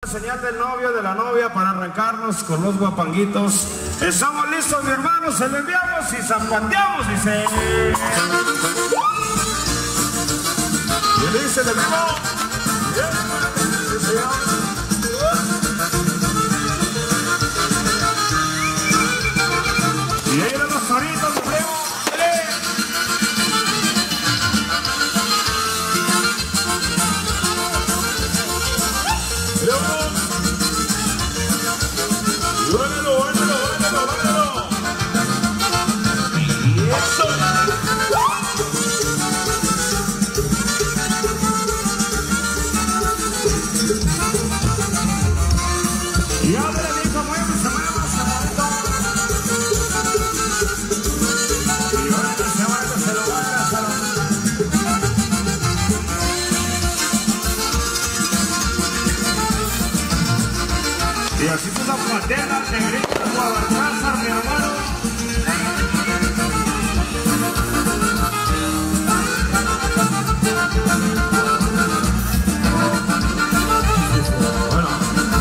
Señal del novio, de la novia, para arrancarnos con los guapanguitos. Estamos listos, mi hermano, se lo enviamos y zapateamos, dice. Y le dice de nuevo. Y ahí eran los toritos, mi primo. Y así son las pateras de Gritos Guadalcázar, mi hermano. Bueno.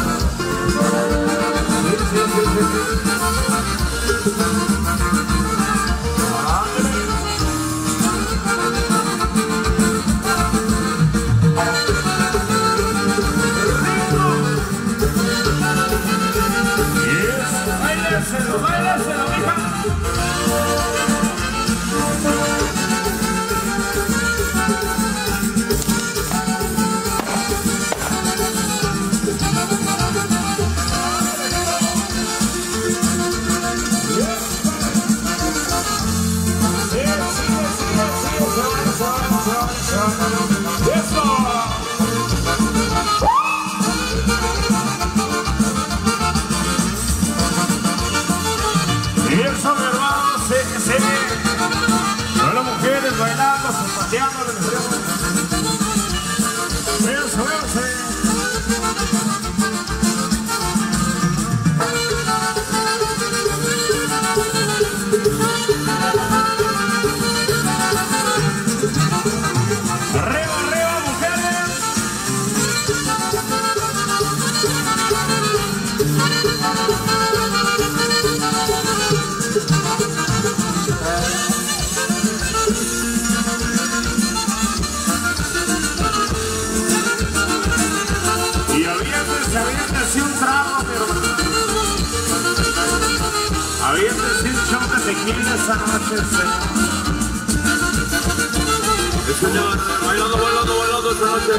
Báileselo, mija. Bailando, zapateando, eso. Arriba, mujeres. Aviéntese un trago, pero aviéntese un shot de tequila esa noche, señor. Señor, bailando esta noche.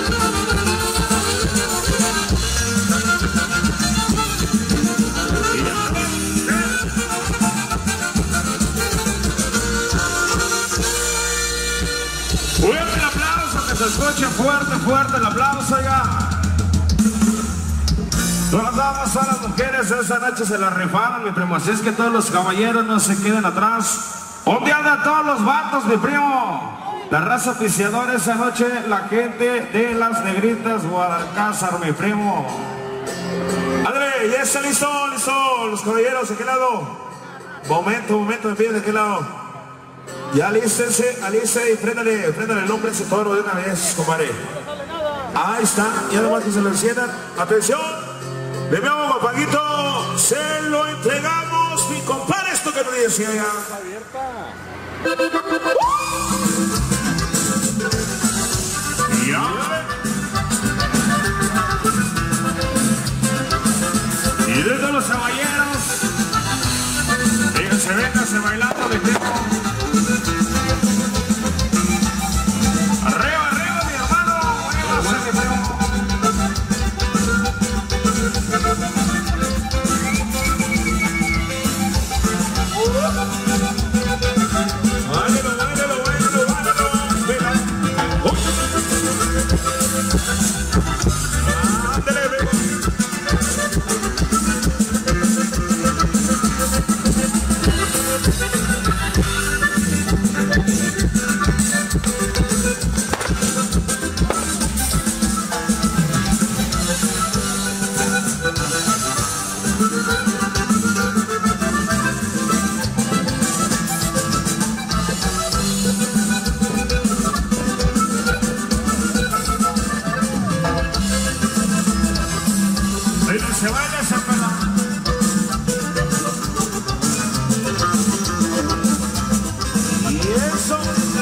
Fuerte el aplauso, que se escuche fuerte el aplauso, ya. Todas las damas, todas las mujeres esa noche se la rifaron, mi primo. Así es que todos los caballeros no se queden atrás. Un día de todos los vatos, mi primo. La raza oficiadora esa noche, la gente de las Negritas Guadalcázar, mi primo. André, ya está listo. Los caballeros, ¿de qué lado? Momento, me piden de qué lado. Ya alístense y frénale el nombre ese toro de una vez, compadre. Ahí está, ya nomás que se lo enciendan. Atención. Le vemos, guapanguito, se lo entregamos, mi compadre, esto que me decía ya. Y desde los caballeros, vénganse bailando de tiempo. Arriba, mi hermano, muévase, mi primo. baila ese pelón. Y eso.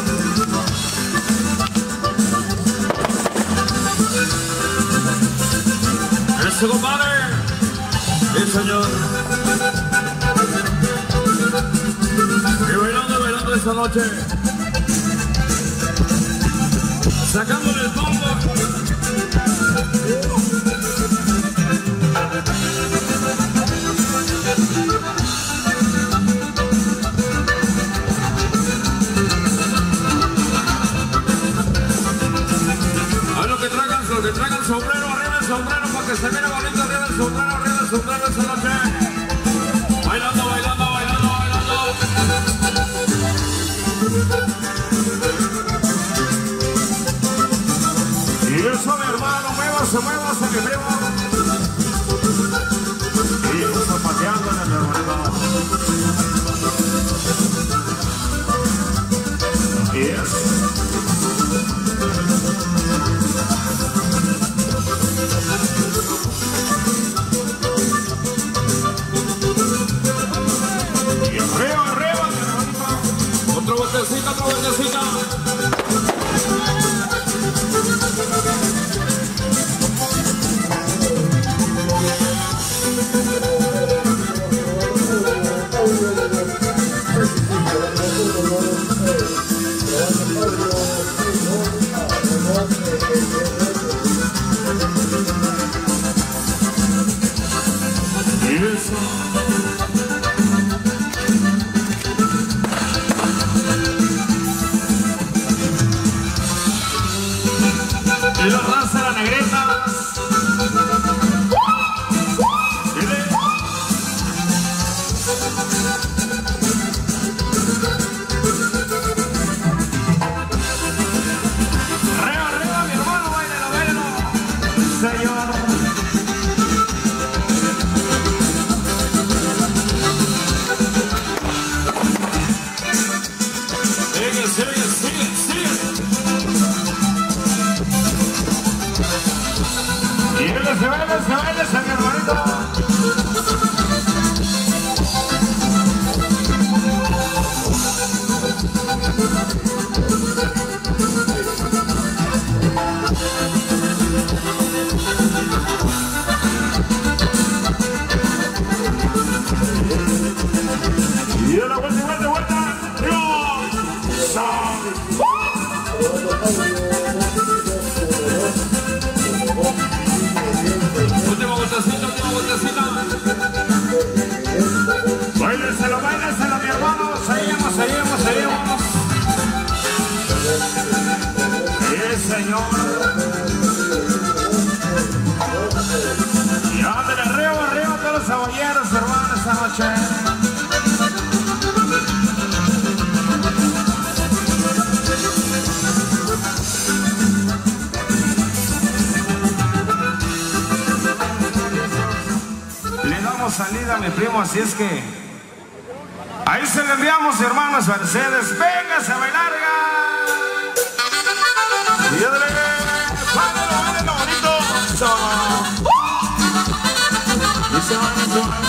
Ese compadre. Sí, señor. Y bailando esta noche. Sacándole el bombo. A los que traigan sombrero, arriba el sombrero, para que se mire bonito, arriba el sombrero esta noche. Bailando. Y eso, mi hermano, muévase, mi primo. Y yo zapateando en el hermano. Y eso. Y arriba, mi hermano. Otra vueltecita. Y la raza de la negrita. Arriba, mi hermano, bailalo. Señor. Sigue. Y se baila, mi hermanito. Y ahora vuelta. Última vueltecita. Báileselo, mi hermano. Seguimos. Sí, señor. Y ándale, arriba todos los caballeros, hermano, esta noche. Le damos salida a mi primo, así es que ahí se le enviamos, hermanos Mercedes. Véngase a bailar. Y bailalo bonito. Y se va.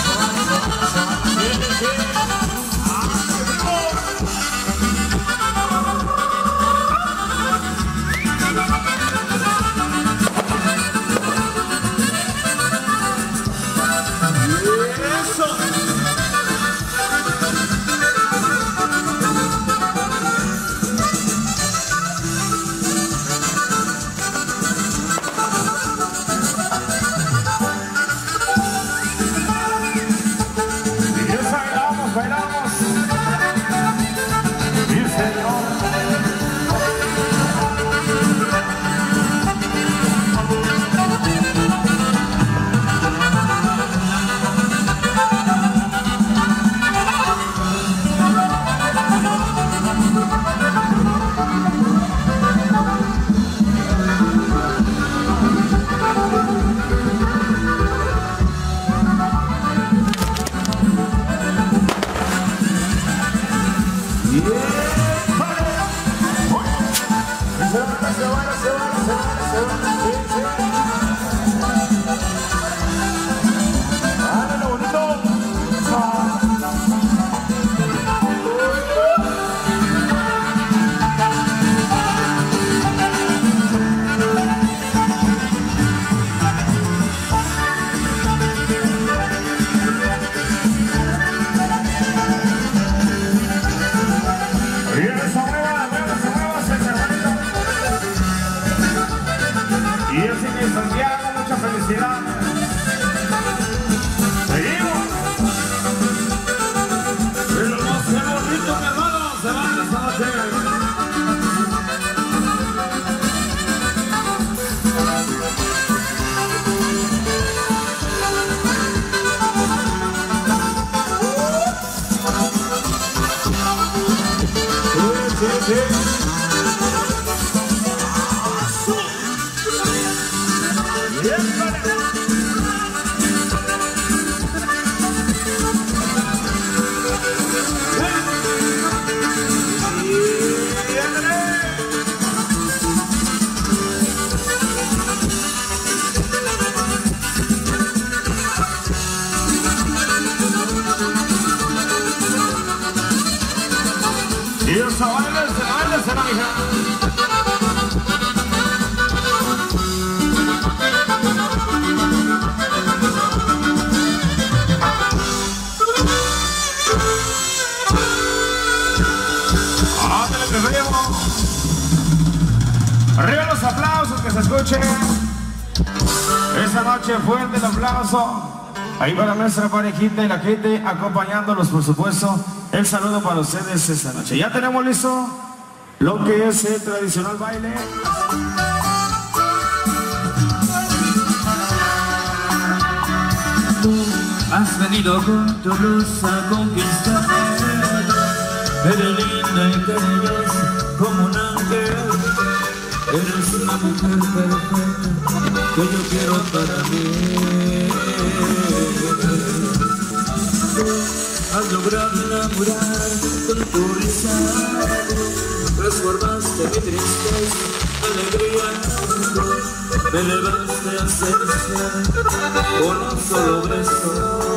hija. Arriba los aplausos, que se escuchen. Esta noche fuerte el aplauso. Ahí para nuestra parejita y la gente acompañándolos, por supuesto. El saludo para ustedes esta noche. Ya tenemos listo lo que es el tradicional baile. Has venido con tu luz a conquistarme. Eres linda y cariñosa como un ángel. Eres una mujer perfecta que yo quiero para mí. Has logrado enamorar con tu risa. Transformaste mi tristeza en alegría. Me elevaste a celestial con un solo beso.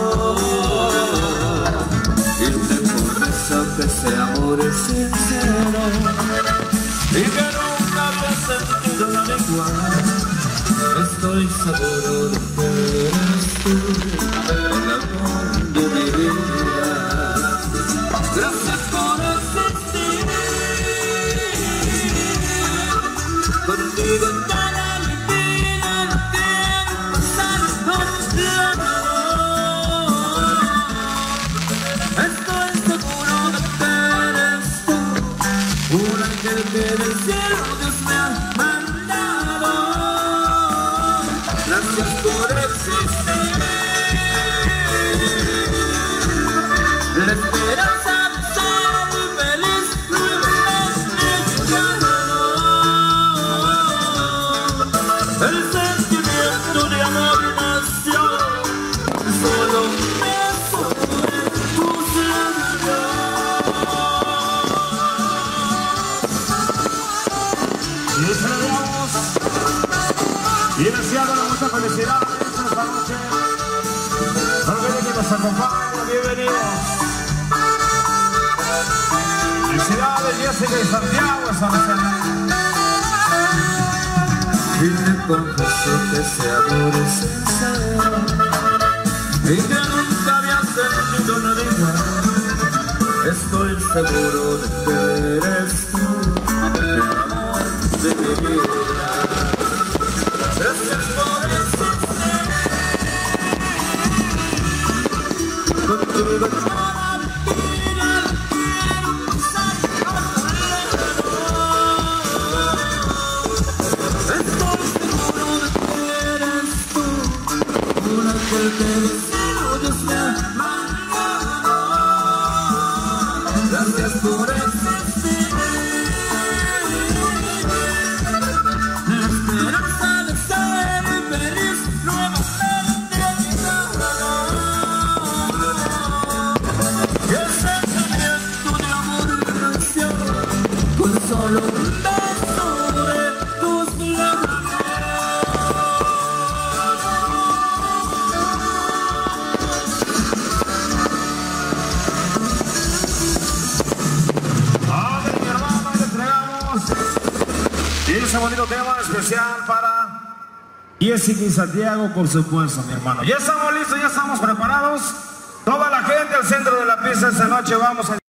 Y te confieso que ese amor es sincero y que nunca había sentido nada igual. Estoy seguro de que eres tú el amor de mi vida. Gracias por existir. Contigo en toda mi vida no quiero pasar contigo. Estoy seguro de que eres tú un ángel que del cielo Dios me ha mandado. Gracias por existir. La esperanza de ser feliz nuevamente llegado. El sentimiento de amor nació solo un beso de tus labios. Y celebramos y deseando mucha felicidad esta noche. No olviden que nos acompañan, bienvenidos. Felicidades, Jessica y Santiago esta noche. Y te confieso que ese amor es sincero y que nunca había sentido nada igual. Estoy seguro de que eres tú el amor de mi vida. Gracias por existir. Contigo toda mi vida no quiero pasar a tu lado. Estoy seguro de que eres tú un ángel que del cielo Dios me ha mandado. Gracias por existir. La esperanza de ser feliz nuevamente llegado. Y el sentimiento de amor nació con solo un beso de tus labios. Ahora, mi hermano, le entregamos y ese bonito tema especial para Jessica y Santiago, por supuesto, mi hermano. Ya estamos listos, ya estamos preparados. Toda la gente al centro de la pista esta noche vamos a...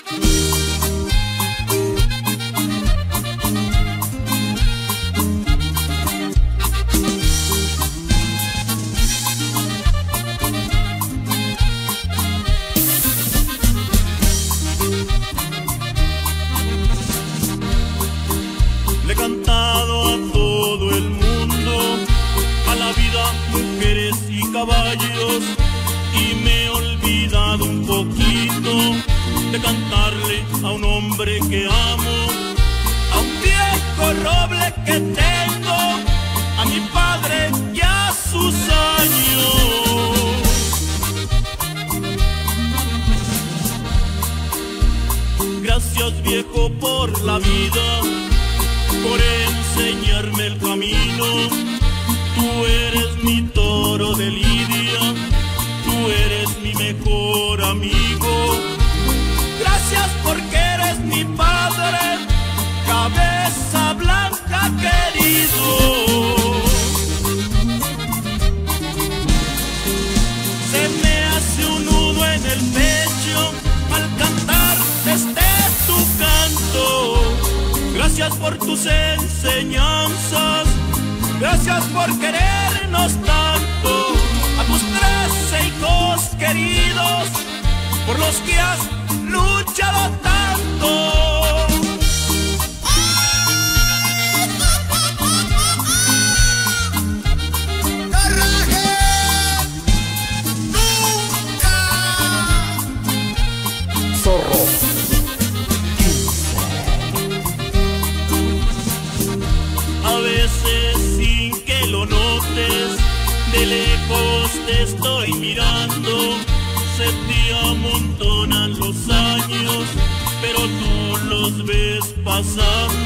Le he cantado a todo el mundo, a la vida, mujeres y caballos, y me he olvidado un poquito de cantarle a un hombre que amo, a un viejo roble que tengo, a mi padre y a sus años. Gracias, viejo, por la vida, por enseñarme el camino. Tú eres mi toro de lidia, tú eres mi mejor amigo. Gracias porque eres mi padre, se me hace un nudo en el pecho al cantar este tu canto. Gracias por tus enseñanzas, gracias por querernos tanto. A tus 13 hijos queridos, por los que has luchado tanto. A veces sin que lo notes, de lejos te estoy mirando. Se te amontonan los años, pero tú los ves pasando.